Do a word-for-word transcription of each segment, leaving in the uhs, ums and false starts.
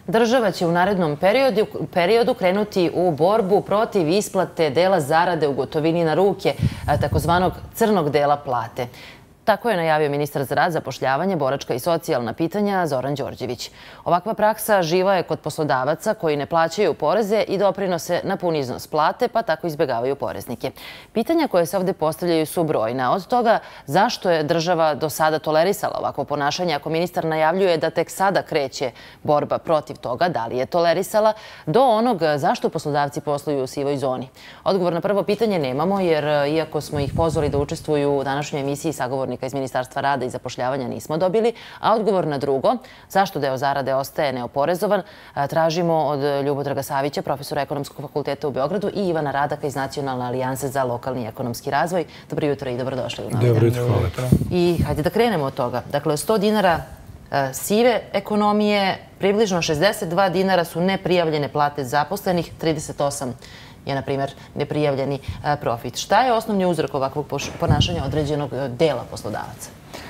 Država će u narednom periodu, periodu krenuti u borbu protiv isplate dela zarade u gotovini na ruke, takozvanog crnog dela plate. Tako je najavio ministar za rad, zapošljavanje, boračka i socijalna pitanja Zoran Đorđević. Ovakva praksa živa je kod poslodavaca koji ne plaćaju poreze i doprinose na pun iznos plate, pa tako izbegavaju poreznike. Pitanja koje se ovdje postavljaju su brojna. Od toga zašto je država do sada tolerisala ovakvo ponašanje, ako ministar najavljuje da tek sada kreće borba protiv toga, da li je tolerisala, do onog zašto poslodavci posluju u sivoj zoni. Odgovor na prvo pitanje nemamo, jer iako smo ih pozvali da učestvuju u današnjoj emisiji sagovornika iz Ministarstva rada i zapošljavanja nismo dobili, a odgovor na drugo, zašto deo zarade ostaje neoporezovan, tražimo od Ljubodraga Savića, profesora Ekonomskog fakulteta u Beogradu, i Ivana Radaka iz Nacionalne alijanse za lokalni i ekonomski razvoj. Dobro jutro i dobrodošli u Novi Dan. Dobro jutro, hvala. I hajde da krenemo od toga. Dakle, sto dinara sive ekonomije, približno šezdeset dva dinara su neprijavljene plate zaposlenih, trideset osam je, na primjer, neprijavljeni profit. Šta je osnovni uzrok ovakvog ponašanja određenog dela poslodavaca?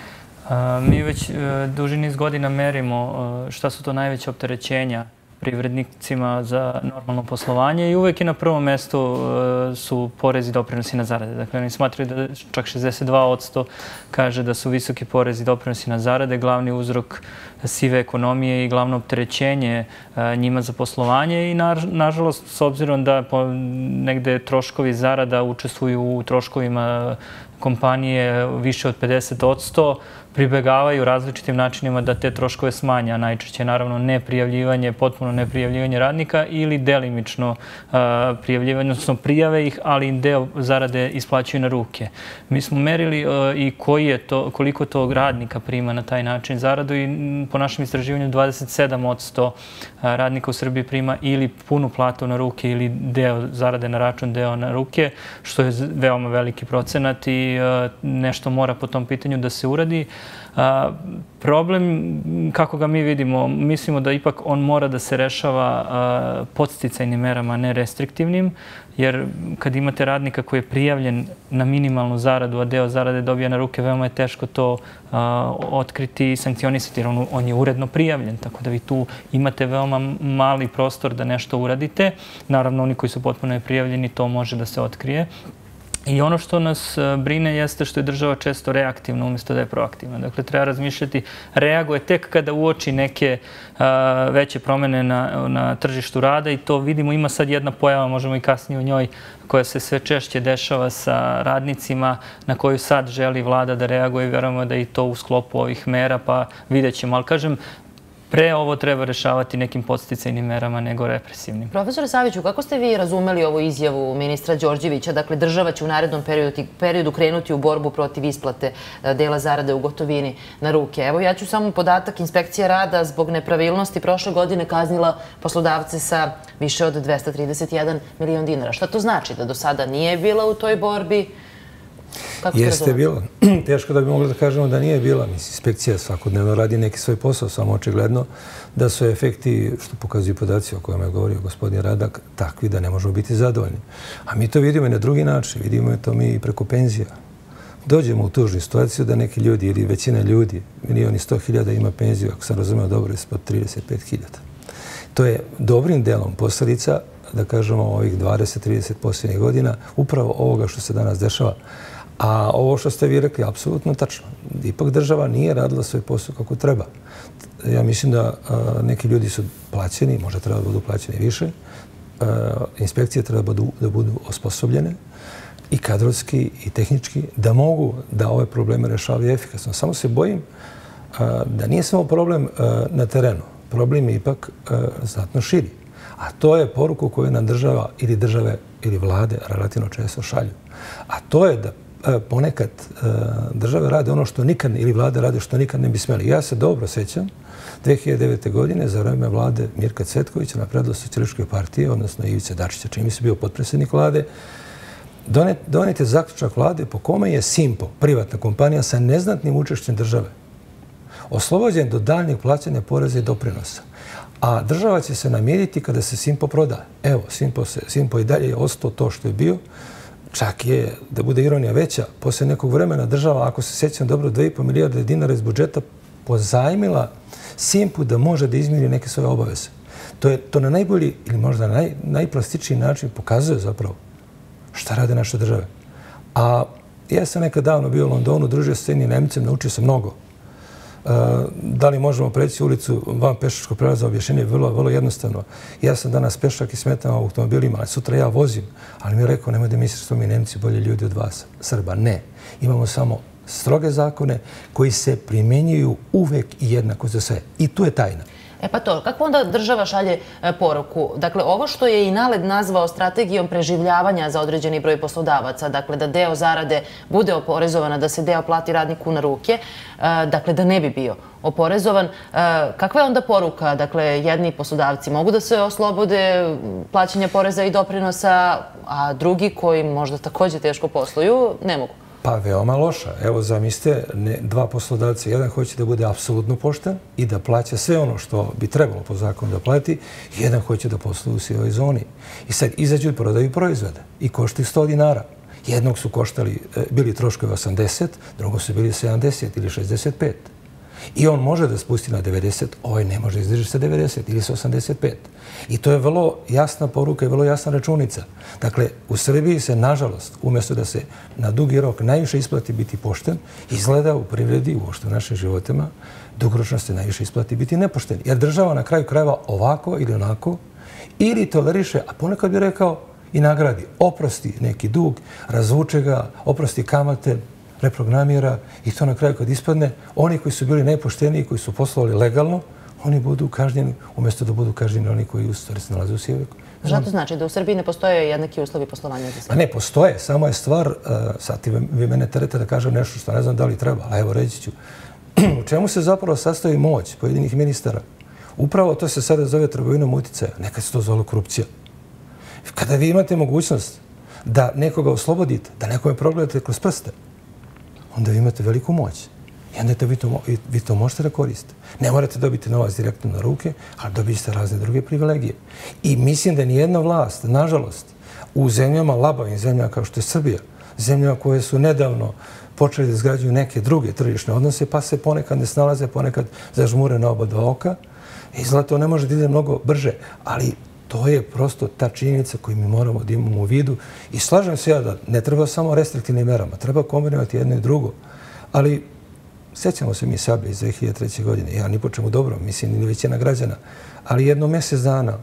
Mi već duži niz godina merimo šta su to najveće opterećenja privrednicima za normalno poslovanje i uvek je na prvom mestu su porezi i doprinosi na zarade. Dakle, oni smatraju da čak šezdeset dva posto kaže da su visoki porezi i doprinosi na zarade glavni uzrok sive ekonomije i glavno opterećenje njima za poslovanje i nažalost, s obzirom da negde troškovi zarada učestvuju u troškovima kompanije više od pedeset posto, pribegavaju različitim načinima da te troškove smanja. Najčešće, naravno, neprijavljivanje, potpuno neprijavljivanje radnika ili delimično prijavljivanje, odnosno prijave ih, ali deo zarade isplaćuju na ruke. Mi smo merili i koji je to, koliko tog radnika prima na taj način zaradu i po našem istraživanju dvadeset sedam posto radnika u Srbiji prima ili punu platu na ruke ili deo zarade na račun, deo na ruke, što je veoma veliki procenat i nešto mora po tom pitanju da se uradi. Problem, kako ga mi vidimo, mislimo da ipak on mora da se rešava podsticajnim merama, ne restriktivnim, jer kad imate radnika koji je prijavljen na minimalnu zaradu, a deo zarade dobija na ruke, veoma je teško to otkriti i sankcionisati, jer on je uredno prijavljen, tako da vi tu imate veoma mali prostor da nešto uradite. Naravno, oni koji su potpuno neprijavljeni, to može da se otkrije. I ono što nas brine jeste što je država često reaktivna umjesto da je proaktivna. Dakle, treba razmišljati, reaguje tek kada uoči neke veće promjene na tržištu rada i to vidimo, ima sad jedna pojava, možemo i kasnije o njoj, koja se sve češće dešava sa radnicima, na koju sad želi vlada da reaguje i vjerujemo da je i to u sklopu ovih mera, pa vidjet ćemo. Ali kažem, pre ovo treba rešavati nekim podsticajnim merama nego represivnim. Profesore Saviću, kako ste vi razumeli ovu izjavu ministra Đorđevića? Dakle, država će u narednom periodu krenuti u borbu protiv isplate dela zarade u gotovini na ruke. Evo, ja ću samo podatak. Inspekcija rada zbog nepravilnosti prošle godine kaznila poslodavce sa više od dvesta trideset jedan milion dinara. Šta to znači? Da do sada nije bila u toj borbi? Jeste bila. Teško da bi mogli da kažemo da nije bila. Inspekcija svakodnevno radi neki svoj posao, samo očigledno da su efekti, što pokazuju podaci o kojima je govorio gospodin Radak, takvi da ne možemo biti zadovoljni. A mi to vidimo i na drugi način. Vidimo to mi i preko penzija. Dođemo u tužnu situaciju da neki ljudi ili većina ljudi, milijon i sto hiljada ima penziju, ako sam razumeo dobro, ispod trideset pet hiljada. To je dobrim delom posljedica, da kažemo, ovih dvadeset do trideset posljednjih godina, upravo ovoga što se danas dešava. A ovo što ste vi rekli, apsolutno tačno. Ipak država nije radila svoj posao kako treba. Ja mislim da neki ljudi su plaćeni, možda treba da budu plaćeni više. Inspekcije treba da budu osposobljene i kadrovski i tehnički da mogu da ove probleme rešavaju efikasno. Samo se bojim da nije samo problem na terenu. Problem je ipak znatno širi. A to je poruku koju nam država ili države ili vlade relativno često šalju. A to je da ponekad države rade ono što nikad, ili vlade rade što nikad ne bi smeli. Ja se dobro sećam, dve hiljade devete. godine, za vreme vlade Mirka Cvetkovića na predlog Socijalističke partije, odnosno Ivice Dačića, čini mi se bio potpredsjednik vlade, donet je zaključak vlade po kome je Simpo, privatna kompanija sa neznatnim učešćem države, oslobođen do daljnjeg plaćanja poreza i doprinosa. A država će se namiriti kada se Simpo proda. Evo, Simpo i dalje je ostao to što je bio. Čak je, da bude ironija veća, poslije nekog vremena država, ako se sjećam dobro, dve i po milijarde dinara iz budžeta pozajmila Simpu da može da izmiri neke svoje obaveze. To na najbolji ili možda na najplastičniji način pokazuje zapravo šta rade naše države. A ja sam nekad davno bio u Londonu, družio se s jednim Nemcem, naučio sam mnogo. Da li možemo preći ulicu van pešačkog prelaza, objašnjenje je vrlo, vrlo jednostavno. Ja sam danas pešak i smetam automobilima, ali sutra ja vozim, ali mi je rekao, nemoj da misliš što mi Nemci bolje ljudi od vas, Srba. Ne. Imamo samo stroge zakone koji se primjenjuju uvek i jednako za sve. I tu je tajna. E pa to, kako onda država šalje poruku? Dakle, ovo što je i NALED nazvao strategijom preživljavanja za određeni broj poslodavaca, dakle da deo zarade bude oporezovana, da se deo plati radniku na ruke, dakle da ne bi bio oporezovan. Kakva je onda poruka? Dakle, jedni poslodavci mogu da se oslobode plaćanja poreza i doprinosa, a drugi koji možda također teško posluju, ne mogu. Pa veoma loša. Evo, zamislite, dva poslodavca. Jedan hoće da bude apsolutno pošten i da plaća sve ono što bi trebalo po zakonu da plati. Jedan hoće da posluje u sivoj zoni. I sad izađu i prodaju proizvode i koštaju sto dinara. Jednog su koštali, bili troškovi osamdeset, drugog su bili sedamdeset ili šezdeset pet. I on može da spusti na devedeset, ovaj ne može izdržati sa devedeset ili sa osamdeset pet. I to je vrlo jasna poruka i vrlo jasna računica. Dakle, u Srbiji se, nažalost, umjesto da se na dugi rok najviše isplati biti pošten, izgleda u privredi, uopšte u našim životima, dugoročno se najviše isplati biti nepošten. Jer država na kraju krajeva ovako ili onako, ili toleriše, a ponekad bi rekao i nagradi, oprosti neki dug, razvuče ga, oprosti kamate, reprogramira i to na kraju kad ispadne, oni koji su bili najpošteniji, koji su poslovali legalno, oni budu kažnjeni, umjesto da budu kažnjeni oni koji u stvari se nalaze u sivoj. Šta to znači? Da u Srbiji ne postoje jednaki uslovi poslovanja za sve? Pa ne, postoje. Samo je stvar, sad ti vi mene terete da kažem nešto što ne znam da li treba, a evo reći ću. U čemu se zapravo sastoji moć pojedinih ministara? Upravo to se sada zove trgovinom uticaja. Nekad se to zove korupcija. Kada vi imate mogućnost da nekoga oslobodite, da nekome progledate kroz prste, onda vi imate veliku moć. I onda vi to možete da koristite. Ne morate dobiti novac direktno na ruke, ali dobijete razne druge privilegije. I mislim da nijedna vlast, nažalost, u zemljama, labavim zemljama kao što je Srbija, zemljama koje su nedavno počeli da izgrađuju neke druge tržišne odnose, pa se ponekad ne snalaze, ponekad zažmure na oba dva oka. Izgleda to ne može da ide mnogo brže, ali to je prosto ta činjenica koju mi moramo da imamo u vidu. I slažem se ja da ne treba samo restriktivnim merama, treba kombinovati jedno i drugo. Ali sjećamo se mi Sablje iz dve hiljade treće. godine. Ja ni po čemu dobro, mislim, ni većina građana. Ali jedno mjesec dana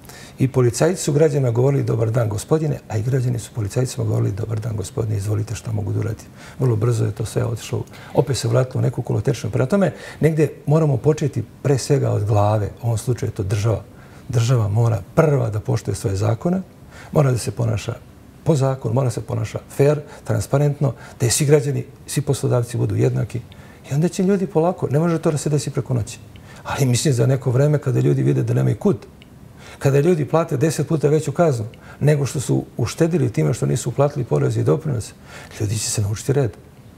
i policajci su građana govorili dobar dan gospodine, a i građani su policajcima govorili dobar dan gospodine, izvolite što mogu da uradim. Vrlo brzo je to sve otišlo, opet se vratilo u neku kolotečnu. Prema tome, negdje moramo početi pre svega od glave, u ovom slučaju je to država. Država mora prva da poštuje svoje zakone, mora da se ponaša po zakonu, mora da se ponaša fair, transparentno, da svi građani, svi poslodavci budu jednaki. I onda će ljudi polako, ne može to da se desi preko noći. Ali mislim za neko vreme kada ljudi vide da nemaju kud, kada ljudi plate deset puta veću kaznu nego što su uštedili time što nisu uplatili porez i doprinos, ljudi će se naučiti red.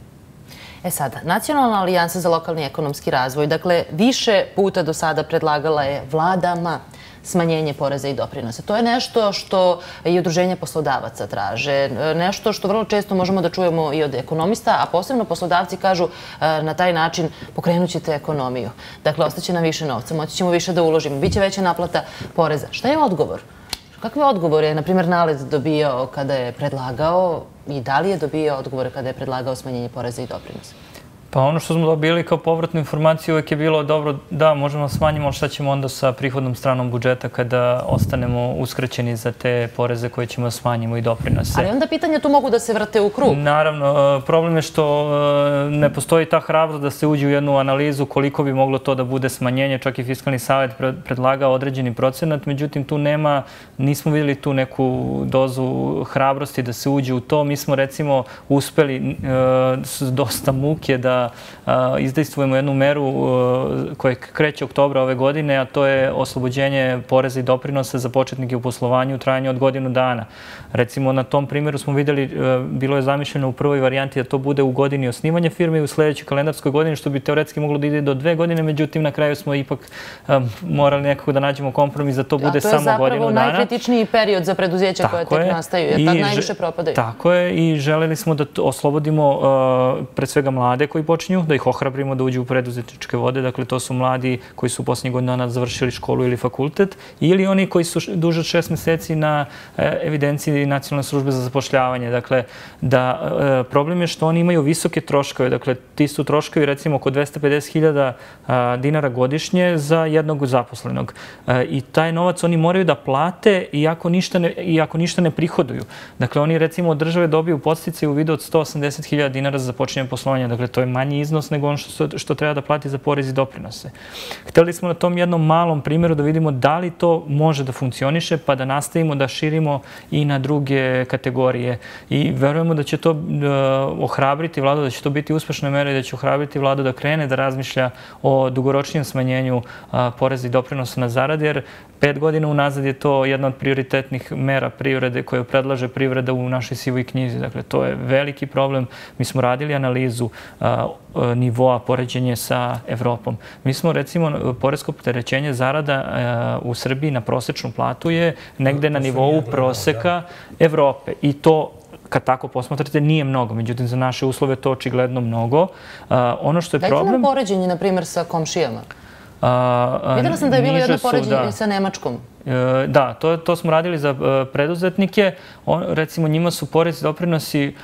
E sada, Nacionalna alijansa za lokalni ekonomski razvoj, dakle, više puta do sada predlagala je vladama smanjenje poreza i doprinosa. To je nešto što i udruženja poslodavaca traže, nešto što vrlo često možemo da čujemo i od ekonomista, a posebno poslodavci kažu na taj način pokrenut ćete ekonomiju. Dakle, ostaće nam više novca, moći ćemo više da uložimo, bit će veća naplata poreza. Šta je odgovor? Kakve odgovore je, na primjer, NALED dobio kada je predlagao i da li je dobio odgovore kada je predlagao smanjenje poreza i doprinosa? Pa ono što smo dobili kao povratnu informaciju uvijek je bilo dobro da možemo smanjimo, ali šta ćemo onda sa prihodnom stranom budžeta kada ostanemo uskraćeni za te poreze koje ćemo smanjimo i doprinose. Ali onda pitanja tu mogu da se vrate u krug. Naravno, problem je što ne postoji ta hrabrost da se uđe u jednu analizu koliko bi moglo to da bude smanjenje. Čak i Fiskalni savjet predlagao određeni procenat, međutim tu nema, nismo vidjeli tu neku dozu hrabrosti da se uđe u to. Mi smo recimo uspeli s dosta muke da izdejstvujemo jednu meru koja kreće oktobra ove godine, a to je oslobođenje poreza i doprinosa za početnike u poslovanju u trajanju od godinu dana. Recimo, na tom primjeru smo vidjeli, bilo je zamišljeno u prvoj varijanti da to bude u godini osnivanja firme i u sljedećoj kalendarskoj godini, što bi teoretski moglo da ide do dve godine, međutim, na kraju smo ipak morali nekako da nađemo kompromis da to bude samo godinu dana. A to je zapravo najkritičniji period za preduzeća koje tek nastaju, jer tad najviše propadaju. Tako je, i želeli smo da oslobodimo pre svega mlade koji počinju, da ih ohrabrimo da uđu u preduzetničke vode. Dakle, to su mladi koji su u posljednjih godina dana završili školu ili fakultet, ili oni koji su duže od šest mjeseci na evidenciji Nacionalne službe za zapošljavanje. Dakle, da problem je što oni imaju visoke troškove. Dakle, ti su troškovi recimo oko dvesta pedeset hiljada dinara godišnje za jednog zaposlenog. I taj novac oni moraju da plate iako ništa ne, iako ništa ne prihoduju. Dakle, oni recimo od države dobiju podsticaj u vidu od sto osamdeset hiljada dinara za započinjanje poslovanja. Dakle, to je manji iznos nego ono što, što treba da plati za porez i doprinose. Hteli smo na tom jednom malom primjeru da vidimo da li to može da funkcioniše, pa da nastavimo da širimo i na druge kategorije. I verujemo da će to ohrabriti vladu, da će to biti uspešna mera i da će ohrabriti vladu da krene da razmišlja o dugoročnijem smanjenju poreza i doprinosa na zarade, jer pet godina unazad je to jedna od prioritetnih mera privrede koje predlaže privreda u našoj sivoj knjizi. Dakle, to je veliki problem. Mi smo radili analizu nivoa poređenja sa Evropom. Mi smo, recimo, poresko opterećenje zarada u Srbiji na prosečnu platu je negde na nivou proseka Evrope. I to, kad tako posmatrate, nije mnogo. Međutim, za naše uslove to očigledno mnogo. Ono što je problem... Dajte nam poređenje, na primjer, sa komšijama. Videla sam da je bilo jedno poređenje sa Nemačkom. Da, to, to smo radili za preduzetnike. On, recimo, njima su porez i doprinosi,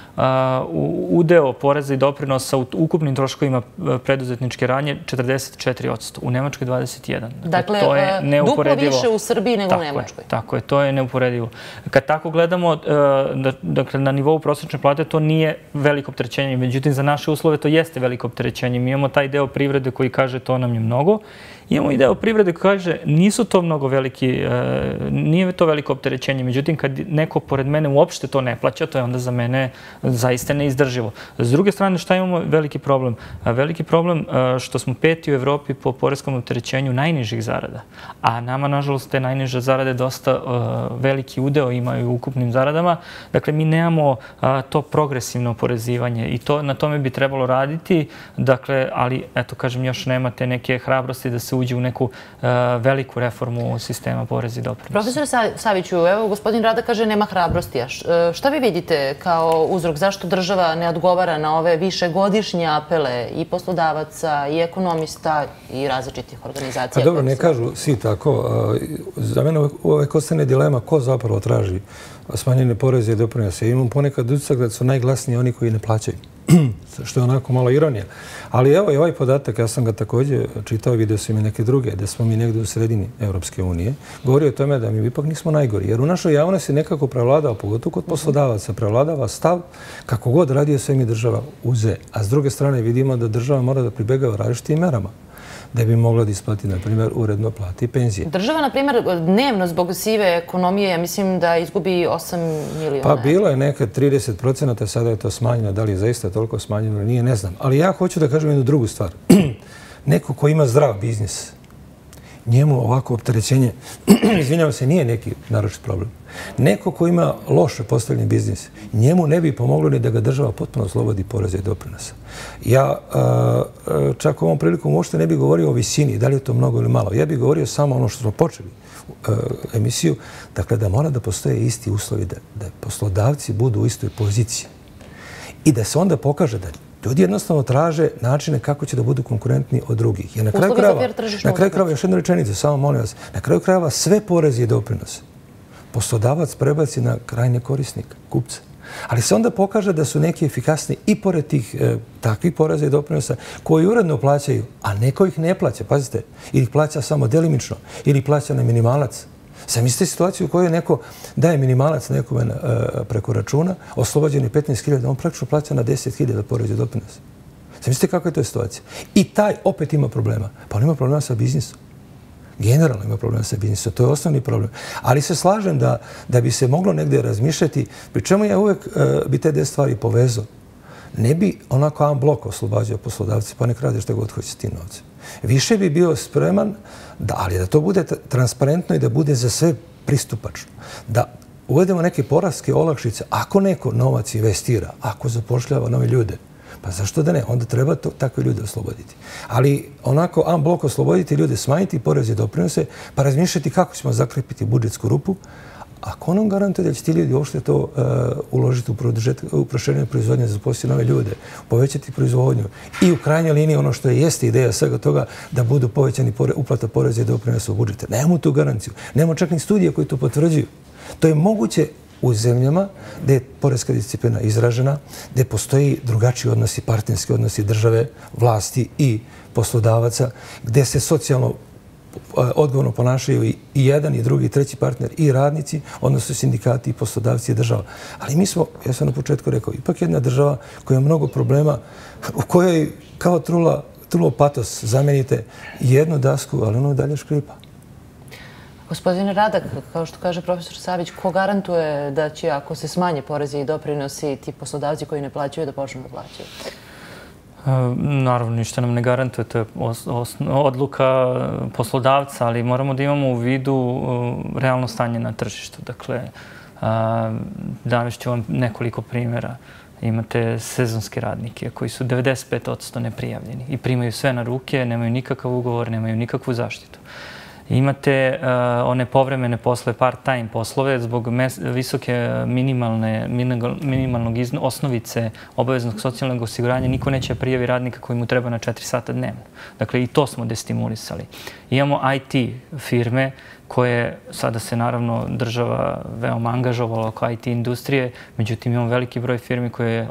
uh, udeo poreza i doprinosa u ukupnim troškovima preduzetničke radnje četrdeset četiri posto, u Nemačkoj dvadeset jedan. Dakle, to je duplo više u Srbiji nego u Nemačkoj. Je, tako je, to je neuporedivo. Kad tako gledamo, uh, dakle, na nivou prosječne plate to nije veliko opterećenje. Međutim, za naše uslove to jeste veliko opterećenje. Mi imamo taj deo privrede koji kaže to nam je mnogo. Imamo i deo privrede koji kaže nisu to mnogo veliki, nije to veliko opterećenje. Međutim, kad neko pored mene uopšte to ne plaća, to je onda za mene zaista neizdrživo. S druge strane, šta imamo veliki problem? Veliki problem što smo peti u Evropi po poreskom opterećenju najnižih zarada. A nama, nažalost, te najniže zarade dosta veliki udeo imaju u ukupnim zaradama. Dakle, mi nemamo to progresivno oporezivanje i to, na tome bi trebalo raditi. Dakle, ali, eto, kažem, još nema te neke hrabrosti da se uđe u neku veliku reformu sistema poreza i doprinosa. Profesor Saviću, evo, gospodin Rada kaže nema hrabrosti. Šta vi vidite kao uzrok? Zašto država ne odgovara na ove višegodišnje apele i poslodavaca, i ekonomista, i različitih organizacija? Dobro, ne kažu svi tako. Za mene uvek ostane dilema ko zapravo traži smanjenje poreza i doprinosa. Imam ponekad utisak da su najglasniji oni koji ne plaćaju. Što je onako malo ironija. Ali evo i ovaj podatak, ja sam ga također čitao, vidio sam i neke druge, da smo mi negdje u sredini Evropske unije, govori o tome da mi ipak nismo najgori. Jer u našoj javnosti nekako prevladava, pogotovo kod poslodavaca, prevladava stav kako god radio sve mi država uze. A s druge strane vidimo da država mora da pribegava različitim merama da bi mogla da isplati, na primjer, uredno plati i penzije. Država, na primjer, dnevno zbog sive ekonomije, ja mislim da izgubi osam miliona. Pa bilo je nekad trideset procenata, sada je to smanjeno. Da li je zaista toliko smanjeno ili nije, ne znam. Ali ja hoću da kažem jednu drugu stvar. Neko ko ima zdrav biznis, njemu ovako opterećenje, izvinjavam se, nije neki naročit problem. Neko ko ima loše postavljen biznis, njemu ne bi pomoglo ni da ga država potpuno oslobodi poreza i doprinosa. Ja čak ovom prilikom uopšte ne bih govorio o visini, da li je to mnogo ili malo. Ja bih govorio samo ono što smo počeli emisiju, dakle da mora da postoje isti uslovi, da poslodavci budu u istoj poziciji i da se onda pokaže da ljudi jednostavno traže načine kako će da budu konkurentni od drugih. Jer na kraju krajeva, na kraju krajeva, još jednu rečenicu, samo molim vas, na kraju krajeva sve poreze i doprinose poslodavac prebaci na krajnje korisnika, kupca. Ali se onda pokaže da su neki efikasni i pored tih takvih poreza i doprinosa koji uredno plaćaju, a neko ih ne plaća, pazite, ili ih plaća samo delimično, ili plaća na minimalac. Sad mislite situaciju u kojoj neko daje minimalac nekome preko računa, oslobođen je petnaest hiljada, on praktično plaća na deset hiljada poreza i doprinosa. Sad mislite kakva je to situacija? I taj opet ima problema. Pa on ima problema sa biznisom. Generalno ima problema sa biznisom. To je osnovni problem. Ali se slažem da, da bi se moglo negdje razmišljati, pri čemu ja uvek bi te dve stvari povezao. Ne bi onako jedan blok oslobađao poslodavci, pa nek rade što god hoće s tim novcem. Više bi bio spreman, da, ali da to bude transparentno i da bude za sve pristupačno. Da uvedemo neke poreske olakšice. Ako neko novac investira, ako zapošljava nove ljude, pa zašto da ne? Onda treba to, takve ljude osloboditi. Ali onako, un blok osloboditi ljude, smanjiti poreze i doprinose, pa razmišljati kako ćemo zakrepiti budžetsku rupu, ako on nam garantuje da će ti ljudi uopšte to uh, uložiti u proširenje proizvodnje za zaposliti nove ljude, povećati proizvodnju i u krajnjoj liniji ono što je jeste ideja svega toga da budu povećani pore, uplata poreza i doprinosa u budžete. Nemamo tu garanciju. Nemamo čak ni studije koji to potvrđuju. To je moguće u zemljama gde je poreska disciplina izražena, gde postoji drugačiji odnosi, partnerski odnosi države, vlasti i poslodavaca, gde se socijalno odgovorno ponašaju i jedan, i drugi, i treći partner, i radnici, odnosno sindikati, i poslodavci, i država. Ali mi smo, ja sam na početku rekao, ipak jedna država koja ima mnogo problema, u kojoj kao trula, trulo patos zamenite jednu dasku, ali ono dalje škripa. Gospodine Radak, kao što kaže profesor Savić, ko garantuje da će, ako se smanje porezi i doprinosi, ti poslodavci koji ne plaćaju da počnu da plaćaju? Naravno, ništa nam ne garantuje, to je odluka poslodavca, ali moramo da imamo u vidu realno stanje na tržištu. Dakle, navešću vam nekoliko primjera. Imate sezonske radnike koji su devedeset pet posto neprijavljeni i primaju sve na ruke, nemaju nikakav ugovor, nemaju nikakvu zaštitu. Imate one povremene poslove, part-time poslove, zbog visoke minimalnog osnovice obaveznog socijalnog osiguranja niko neće prijavi radnika koji mu treba na četiri sata dnevno. Dakle, i to smo destimulisali. Imamo I T firme koje sada se naravno država veoma angažovala oko I T industrije, međutim imamo veliki broj firmi koje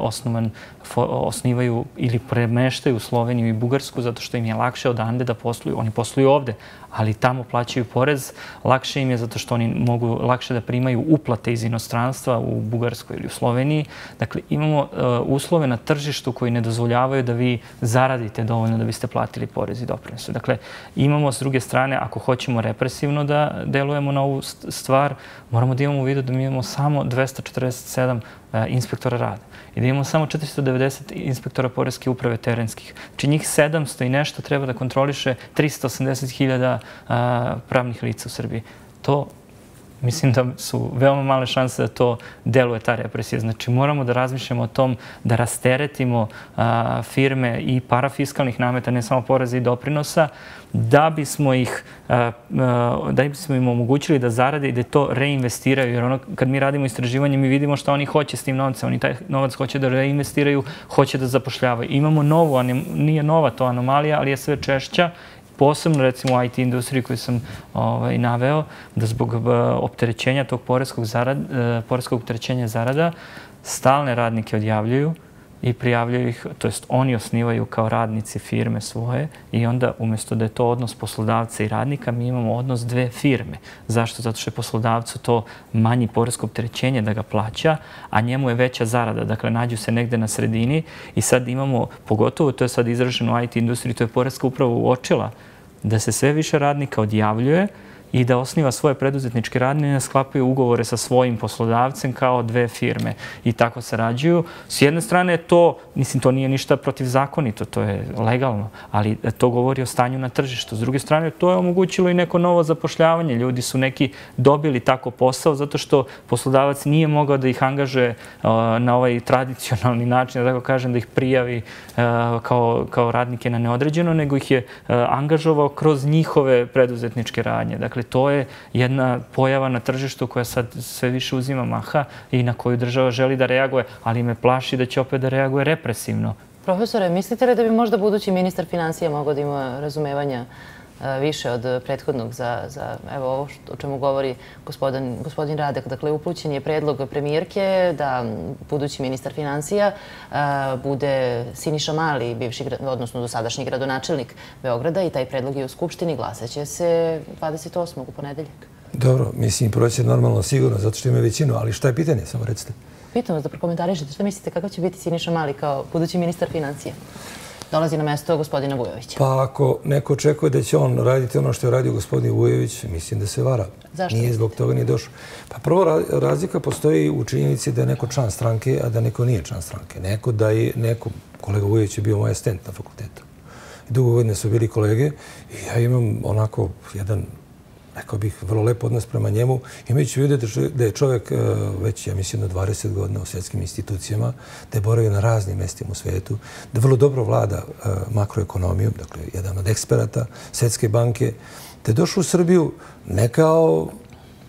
osnivaju ili premeštaju u Sloveniju i Bugarsku zato što im je lakše odande da posluju. Oni posluju ovde, ali tamo plaćaju porez. Lakše im je zato što oni mogu lakše da primaju uplate iz inostranstva u Bugarskoj ili u Sloveniji. Dakle, imamo uslove na tržištu koji ne dozvoljavaju da vi zaradite dovoljno da biste platili porez i doprinose. Dakle, imamo s druge strane, ako hoćemo represivno da delujemo na ovu stvar, moramo da imamo u vidu da mi imamo samo dvesta četrdeset sedam inspektora rada i da imamo samo četiristo devedeset inspektora poreske uprave terenskih. Znači njih sedamsto i nešto treba da kontroliše trista osamdeset hiljada pravnih lica u Srbiji. To mislim da su veoma male šanse da to deluje ta represija. Znači moramo da razmišljamo o tom da rasteretimo firme i parafiskalnih nameta, ne samo poreza i doprinosa, da bismo ih da bismo im omogućili da zarade i da to reinvestiraju. Jer ono, kad mi radimo istraživanje, mi vidimo šta oni hoće s tim novcem. Oni taj novac hoće da reinvestiraju, hoće da zapošljavaju. Imamo novu, nije nova to anomalija, ali je sve češća, posebno recimo u I T industriji koju sam naveo, da zbog opterećenja tog poreskog opterećenja zarada stalne radnike odjavljuju i prijavljaju ih, to jest oni osnivaju kao radnici firme svoje i onda umjesto da je to odnos poslodavca i radnika, mi imamo odnos dve firme. Zašto? Zato što je poslodavcu to manji poresko opterećenje da ga plaća, a njemu je veća zarada. Dakle, nađu se negde na sredini i sad imamo, pogotovo to je sad izraženo u I T industriji, to je poreska uprava uočila da se sve više radnika odjavljuje i da osniva svoje preduzetničke radnje i da sklapaju ugovore sa svojim poslodavcem kao dve firme i tako sarađuju. S jedne strane to, mislim, to nije ništa protivzakonito, to je legalno, ali to govori o stanju na tržištu. S druge strane, to je omogućilo i neko novo zapošljavanje. Ljudi su neki dobili tako posao zato što poslodavac nije mogao da ih angažuje na ovaj tradicionalni način, da tako kažem, da ih prijavi kao, kao radnike na neodređeno, nego ih je angažovao kroz njihove preduzetničke radnje. Dakle, to je jedna pojava na tržištu koja sad sve više uzima maha i na koju država želi da reaguje, ali me plaši da će opet da reaguje represivno. Profesore, mislite li da bi možda budući ministar financija mogao da ima razumevanja više od prethodnog za ovo o čemu govori gospodin Radak? Dakle, upućen je predlog premijerke da budući ministar financija bude Siniša Mali, odnosno dosadašnji gradonačelnik Beograda, i taj predlog je u Skupštini. Glasaće se dvadeset osmog u ponedeljak. Dobro, mislim, proći je normalno sigurno, zato što ima većinu, ali šta je pitanje, samo recite? Pitam vas da prokomentarišete. Šta mislite, kakav će biti Siniša Mali kao budući ministar financija? Dolazi na mesto gospodina Vujovića. Pa ako neko očekuje da će on raditi ono što je radio gospodin Vujović, mislim da se vara. Zašto? Nije zbog toga nije došao. Pa prvo razlika postoji u činjenici da je neko član stranke, a da neko nije član stranke. Neko da je, neko, kolega Vujović je bio moj asistent na fakultetu. Dugo godine su bili kolege i ja imam onako jedan, rekao bih, vrlo lep odnos prema njemu, imajući u vidu da je čovjek već, ja mislim, na dvadeset godina u svjetskim institucijama, da je boravio na raznim mestima u svijetu, da vrlo dobro vlada makroekonomijom, dakle, jedan od eksperata Svjetske banke, da je došao u Srbiju ne kao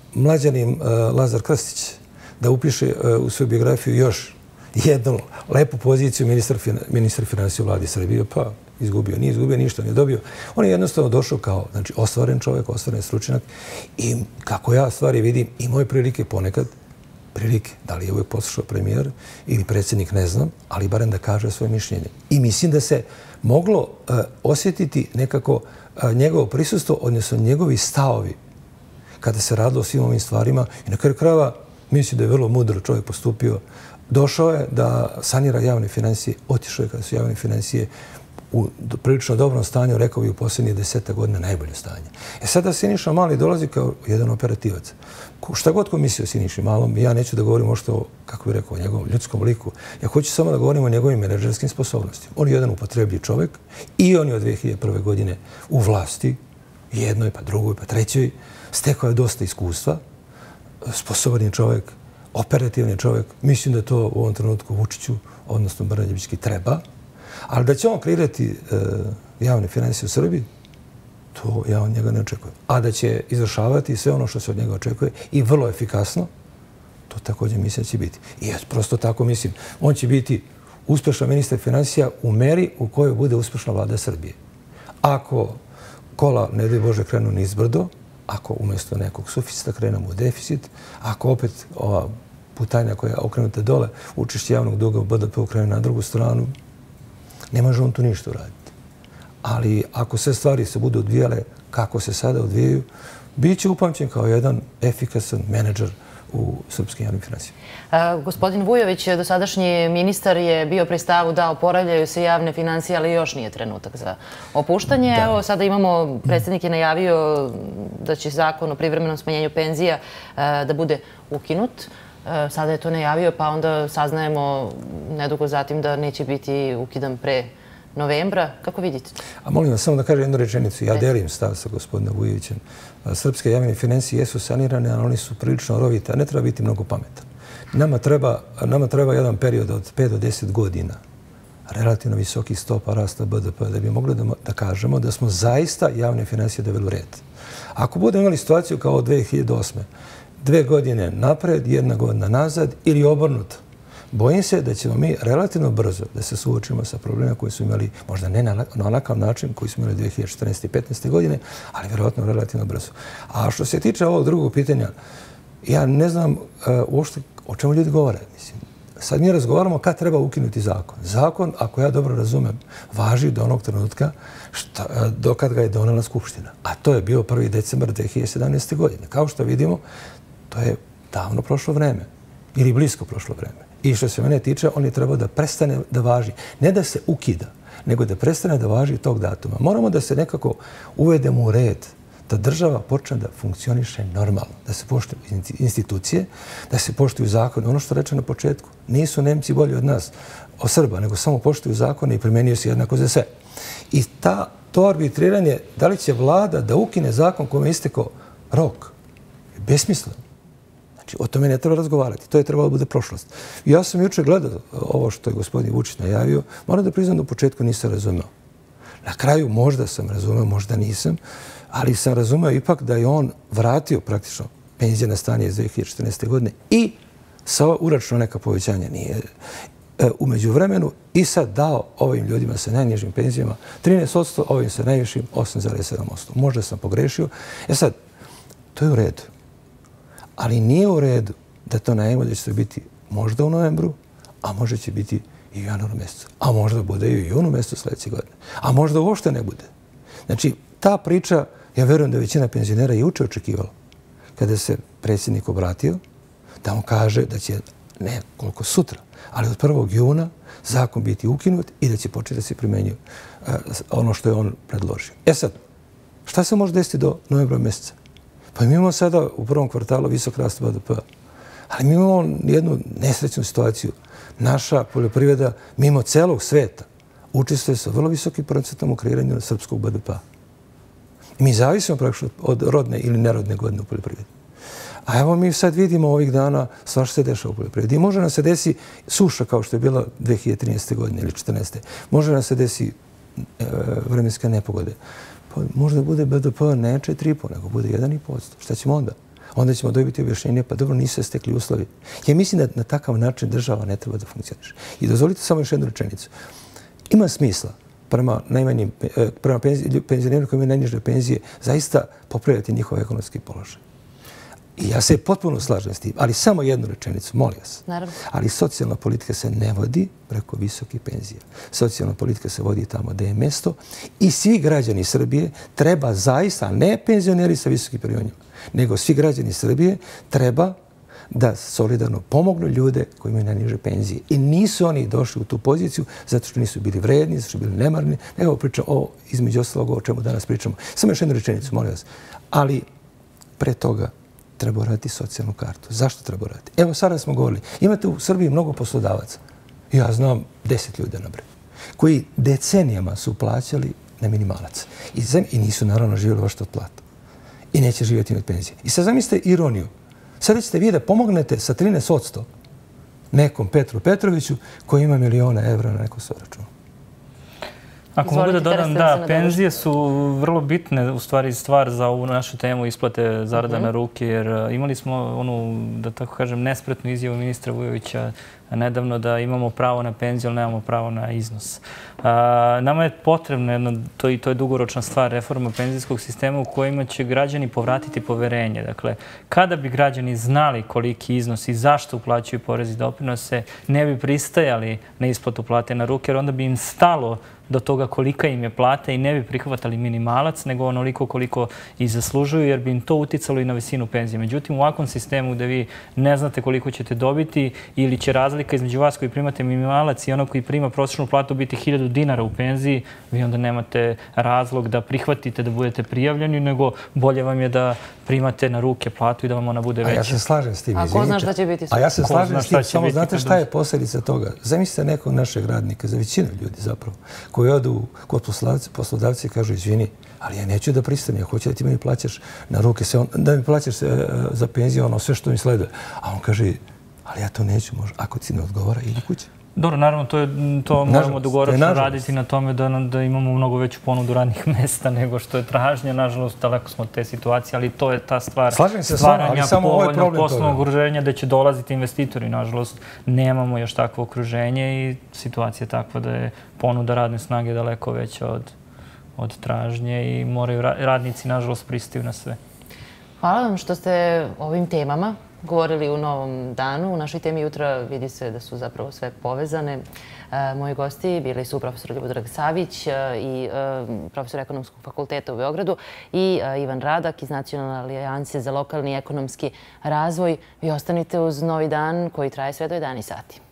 mlađanim Lazar Krstić da upiše u svoju biografiju još jednu lepu poziciju ministra finansija u vladi Srbije, pa izgubio, nije izgubio, ništa nije dobio. On je jednostavno došao kao ostvaren čovjek, ostvaren stručnjak i kako ja stvari vidim i moje prilike ponekad, prilike, da li je uvijek poslušao premijer ili predsjednik, ne znam, ali barem da kaže svoje mišljenje. I mislim da se moglo osjetiti nekako njegovo prisustvo, odnosno njegovi stavovi kada se radilo o svim ovim stvarima. I na kraju krajeva mislim da je vrlo mudro čovjek postupio. Došao je da sanira javne financije, otišao je kada su javne financije u prilično dobrom stanju, rekao bi u posljednjih deseta godina najbolje stanje. E sada Siniša Mali dolazi kao jedan operativac. Šta god ko misli o Siniši Malom, ja neću da govorim ošto o, kako bih rekao, o njegovom ljudskom liku. Ja hoću samo da govorim o njegovim menadžerskim sposobnostima. On je jedan upotrebljiv čovjek i on je od dve hiljade prve. godine u vlasti, jednoj, pa drugoj, pa trećoj. Stekao je dosta iskustva, sposoban je čovjek, operativni čovjek. Mislim da to u ovom trenutku Vučiću, odnosno Brnabićki, treba. Ali da će on kreirati javne financije u Srbiji, to ja od njega ne očekujem. A da će izvršavati sve ono što se od njega očekuje i vrlo efikasno, to također mislim da će biti. I ja prosto tako mislim. On će biti uspješan ministar financija u meri u kojoj bude uspješna vlada Srbije. Ako kola, ne daj Bože, krenu nizbrdo, ako umjesto nekog suficita krenemo u deficit, ako opet ova putanja koja je okrenuta dole, učešće javnog duga u B D P krene na drugu stranu, ne može on tu ništa uraditi. Ali ako sve stvari se budu odvijale kako se sada odvijaju, bit će upamćen kao jedan efikasan menadžer u srpskim javnim finansijama. Gospodin Vujović, dosadašnji ministar, je bio pri stavu da oporavljaju se javne finansije, ali još nije trenutak za opuštanje. Evo, sada imamo, predsjednik je najavio da će zakon o privremenom smanjenju penzija da bude ukinut. Sada je to najavio, pa onda saznajemo nedugo zatim da neće biti ukidan pre novembra. Kako vidite? A molim vas samo da kažem jednu rečenicu. Ja delim stav sa gospodinom Vujovićem. Srpske javne financije jesu sanirane, ali oni su prilično rovite, a ne treba biti mnogo pametan. Nama treba, nama treba jedan period od pet do deset godina relativno visokih stopa rasta B D P da bi mogli da, da kažemo da smo zaista javne financije doveli u red. Ako budemo imali situaciju kao od dve hiljade osme. Dve godine napred, jedna godina nazad ili obrnuto. Bojim se da ćemo mi relativno brzo da se suočimo sa problemima koji su imali, možda ne na onakav način koji su imali dve hiljade četrnaeste i petnaeste. godine, ali vjerojatno relativno brzo. A što se tiče ovog drugog pitanja, ja ne znam uh, uopšte o čemu ljudi govore. Mislim, sad mi razgovaramo kad treba ukinuti zakon. Zakon, ako ja dobro razumem, važi do onog trenutka šta, uh, dokad ga je donela Skupština. A to je bio prvi decembar dve hiljade sedamnaeste. godine. Kao što vidimo, to je davno prošlo vreme ili blisko prošlo vreme. I što se mene tiče, on je trebao da prestane da važi. Ne da se ukida, nego da prestane da važi tog datuma. Moramo da se nekako uvedemo u red, da država počne da funkcioniše normalno, da se poštuju institucije, da se poštuju zakone. Ono što reče na početku, nisu Nemci bolji od nas, od Srba, nego samo poštuju zakone i primenjuju se jednako za sve. I ta, to arbitriranje, da li će vlada da ukine zakon kome je istekao rok, je besmisleno. O tome ne treba razgovarati. To je trebalo da bude prošlost. Ja sam juče gledao ovo što je gospodin Vučić najavio. Moram da priznam da u početku nisam razumeo. Na kraju možda sam razumeo, možda nisam, ali sam razumeo ipak da je on vratio praktično penzije na stanje iz dve hiljade četrnaeste. godine i sa uračno neka povećanja nije umeđu vremenu i sad dao ovim ljudima sa najnižim penzijama trinaest posto, ovim sa najvišim osam zarez sedam posto. Možda sam pogrešio. E sad, to je u redu. Ali nije u redu da to najavimo da će se biti možda u novembru, a možda će biti i u januaru mjesecu. A možda bude i u junu mjesecu sljedeće godine. A možda uopšte ne bude. Znači, ta priča, ja verujem da većina penzionera i uče očekivala kada se predsjednik obratio, da on kaže da će, ne koliko sutra, ali od prvog juna zakon biti ukinut i da će početi da se primenjuje ono što je on predložio. E sad, šta se može desiti do novembra mjeseca? Pa mi imamo sada u prvom kvartalu visok rast B D P-a, ali mi imamo jednu nesrećnu situaciju. Naša poljoprivreda, mimo celog sveta, učestvuje sa vrlo visokim procentom u kreiranju srpskog B D P-a. Mi zavisimo praktično od rodne ili nerodne godine u poljoprivredi. A evo mi sad vidimo ovih dana sva što se dešava u poljoprivredi. I može nam se desi suša kao što je bila dve hiljade trinaeste. godine ili četrnaeste. Može nam se desi e, vremenske nepogode. Pa možda bude B D P ne četiri i pet, nego bude jedan i pet posto. Šta ćemo onda? onda ćemo dobiti objašnjenje, pa dobro, nisu se stekli uslovi. Ja mislim da na takav način država ne treba da funkcioniše. I dozvolite samo još jednu rečenicu. Ima smisla prema najmanjim, prema penzionerima koji imaju najniže penzije, zaista popravljati njihov ekonomski položaj. I ja se potpuno slažem s tim, ali samo jednu rečenicu, molim vas. Naravno. Ali socijalna politika se ne vodi preko visokih penzija. Socijalna politika se vodi tamo gde je mesto i svi građani Srbije treba zaista, ne penzioneri sa visokim penzijama, nego svi građani Srbije treba da solidarno pomognu ljude koji imaju najniže penzije. I nisu oni došli u tu poziciju zato što nisu bili vredni, zato što bili nemarni. Evo pričam o, između ostalog, o čemu danas pričamo. Samo još jednu rečenicu, molim vas. Ali pre toga treba raditi socijalnu kartu. Zašto treba raditi? Evo, sada smo govorili. Imate u Srbiji mnogo poslodavaca. Ja znam deset ljudi, nabre, koji decenijama su plaćali na minimalac. I, i nisu naravno živjeli baš od plata. I neće živjeti od penzije. I sad zamislite ironiju. Sada ćete vi da pomognete sa trinaest posto nekom Petru Petroviću koji ima miliona evra na nekom svoj računu. Ako mogu da dodam, da, penzije su vrlo bitne, u stvari stvar za ovu našu temu isplate zarada na ruke, jer imali smo onu, da tako kažem, nespretnu izjavu ministra Vujovića nedavno da imamo pravo na penziju, ali nemamo pravo na iznos. Nama je potrebno jedno, to i to je dugoročna stvar, reforma penzijskog sistema u kojima će građani povratiti poverenje. Dakle, kada bi građani znali koliki iznos i zašto uplaćuju porez i doprinose, ne bi pristajali na isplatu plate na ruke, jer onda bi im stalo do toga kolika im je plata i ne bi prihvatali minimalac, nego onoliko koliko i zaslužuju, jer bi im to uticalo i na visinu penzije. Međutim, u ovakvom sistemu gde vi ne znate koliko ćete dobiti ili će razlika između vas koji primate minimalac i onog koji prima prosječnu platu biti hiljadu dinara u penziji, vi onda nemate razlog da prihvatite da budete prijavljeni, nego bolje vam je da primate na ruke platu i da vam ona bude veća. A ja se slažem s tim. A ko zna šta će biti? A ja se slažem s tim, samo znate šta je posljedica toga. Zamislite nekog našeg radnika, za većinu ljudi zapravo, koji odu kod poslodavca i kažu, izvini, ali ja neću da pristanem, ja hoću da ti meni plaćaš na ruke, da mi plaćaš za penziju ono sve što mi sleduje. A on kaže, ali ja to neću, ako ti ne odgovara, idi kući. Dobro, naravno, to, je, to moramo dugoročno raditi na tome da, da imamo mnogo veću ponudu radnih mesta nego što je tražnja. Nažalost, daleko smo od te situacije, ali to je ta stvar stvaranja povoljnog poslovnog okruženja gde će dolaziti investitori. Nažalost, nemamo još takvo okruženje i situacija je takva da je ponuda radne snage daleko veća od, od tražnje i moraju radnici, nažalost, pristaju na sve. Hvala vam što ste ovim temama govorili u Novom danu. U našoj temi jutra vidi se da su zapravo sve povezane. Moji gosti bili su profesor Ljubodrag Savić i profesor Ekonomskog fakulteta u Beogradu i Ivan Radak iz Nacionalne alijanse za lokalni ekonomski razvoj. Vi ostanite uz Novi dan koji traje sve do jedanaest sati.